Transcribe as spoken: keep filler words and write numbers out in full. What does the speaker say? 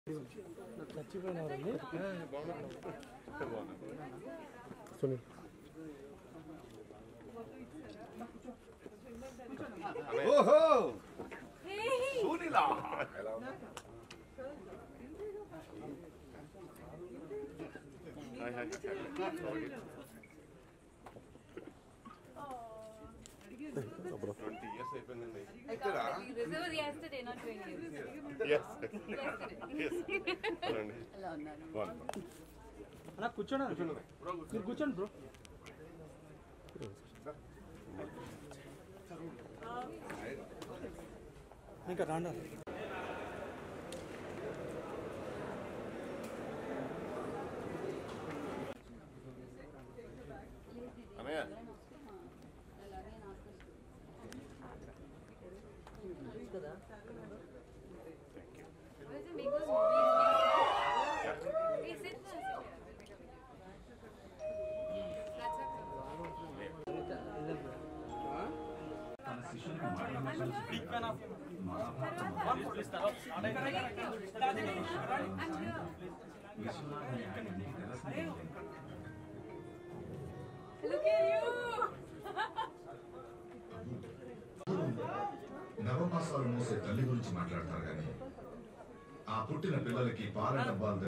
Sunil. Oh, hey, Sunil. Hi, hi. twenty years happened. I can't believe this. It was yesterday, not twenty years. Yes. Yesterday. Yes. Hello, One. Ana kuchona. మీరు కూర్చోండి bro. ఇంకా రాండా. అనయ్య. Where's the Migos movie? Hey, sit there. Big fan of him. One police star. Look at you. నవమాసాలు మోసే తల్లి గురించి మాట్లాడతారు కానీ ఆ పుట్టిన పిల్లలకి పాల డబ్బాలు